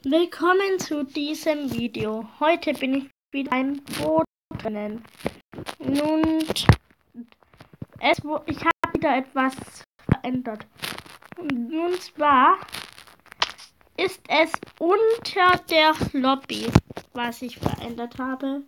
Willkommen zu diesem Video. Heute bin ich wieder im Boot drinnen. Und ich habe wieder etwas verändert. Und zwar ist es unter der Lobby, was ich verändert habe.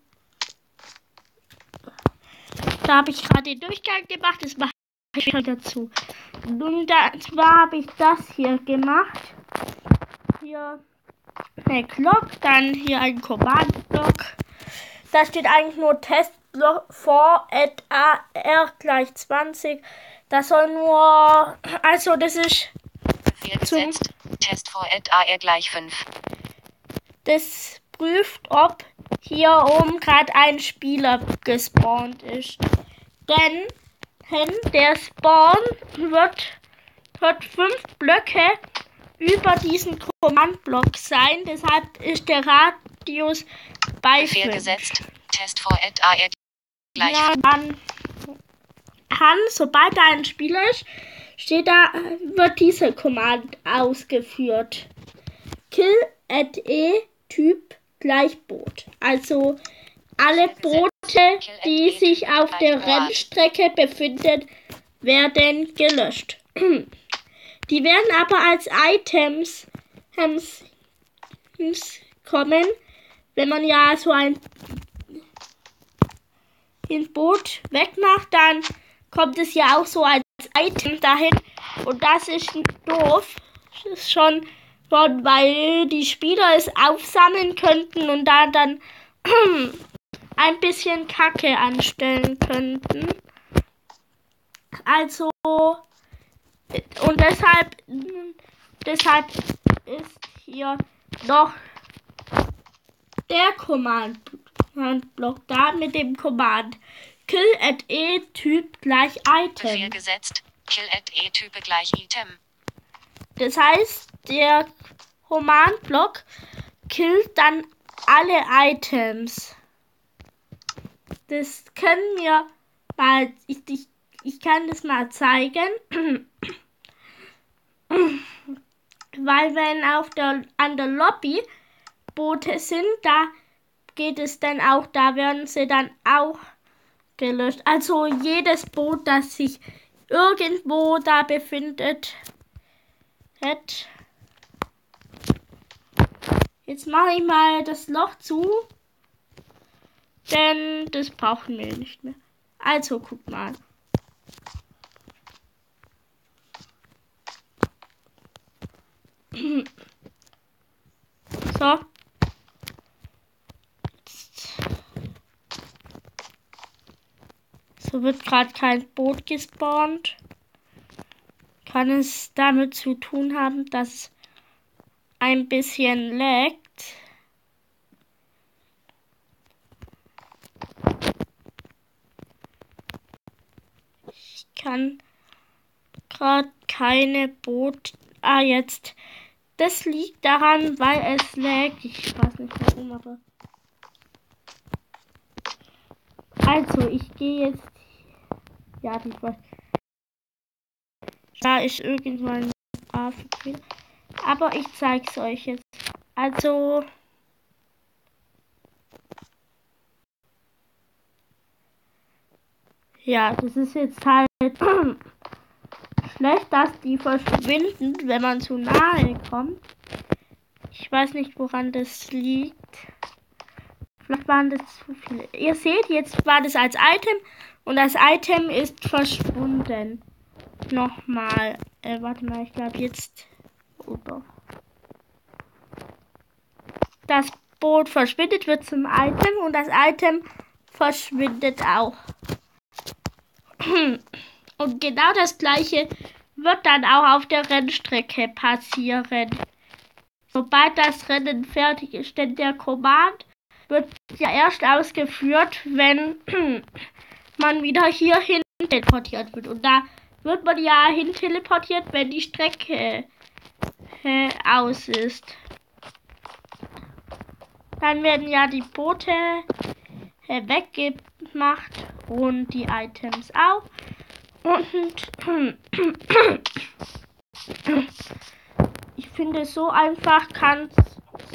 Da habe ich gerade den Durchgang gemacht, das mache ich wieder dazu. Und zwar habe ich das hier gemacht. Hier eine Glock, dann hier ein Command-Block. Da steht eigentlich nur Testblock for at AR gleich 20. Das soll nur, also das ist gesetzt. Test for at AR gleich 5. Das prüft, ob hier oben gerade ein Spieler gespawnt ist. Denn der Spawn wird 5 Blöcke über diesen Command-Block sein. Deshalb ist der Radius bei Befehl 5. gesetzt. Test for at AR gleich 5. Dann kann, sobald da ein Spieler ist, wird dieser Command ausgeführt. Kill at Typ gleich Boot. Also alle Boote, die sich auf der Rennstrecke befinden, werden gelöscht. Die werden aber als Items kommen, wenn man ja so ein Boot wegmacht, dann kommt es ja auch so als Item dahin. Und das ist doof. Das ist schon, weil die Spieler es aufsammeln könnten und da dann ein bisschen Kacke anstellen könnten. Also, und deshalb ist hier noch der Command-Block da mit dem Command Kill at Typ gleich Item. Befehl gesetzt. Kill at Type gleich Item. Das heißt, der Command-Block killt dann alle Items. Das können wir mal, ich kann das mal zeigen. Weil wenn an der Lobby Boote sind, da geht es dann auch, da werden sie dann auch gelöscht. Also jedes Boot, das sich irgendwo da befindet. Jetzt mache ich mal das Loch zu, denn das brauchen wir nicht mehr. Also guck mal. So. So wird gerade kein Boot gespawnt. Kann es damit zu tun haben, dass es ein bisschen laggt. Ich kann gerade keine Boot... jetzt. Das liegt daran, weil es laggt. Ich weiß nicht warum, aber... Also, ich gehe jetzt... Ja, da ist irgendwann ein Grafikfehler. Aber ich zeige es euch jetzt. Also... Ja, das ist jetzt halt schlecht, dass die verschwinden, wenn man zu nahe kommt. Ich weiß nicht, woran das liegt. Vielleicht waren das zu viele. Ihr seht, jetzt war das als Item und das Item ist verschwunden. Nochmal. Warte mal, ich glaube jetzt. Oh doch. Das Boot verschwindet, wird zum Item und das Item verschwindet auch. Und genau das gleiche wird dann auch auf der Rennstrecke passieren. Sobald das Rennen fertig ist, denn der Command wird ja erst ausgeführt, wenn man wieder hierhin teleportiert wird. Und da wird man ja hin teleportiert, wenn die Strecke aus ist. Dann werden ja die Boote weggemacht und die Items auch. Und ich finde, so einfach kann es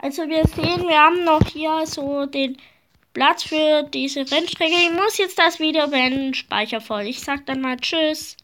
Also wir sehen, wir haben noch hier so den Platz für diese Rennstrecke. Ich muss jetzt das Video beenden, Speicher voll. Ich sag dann mal Tschüss.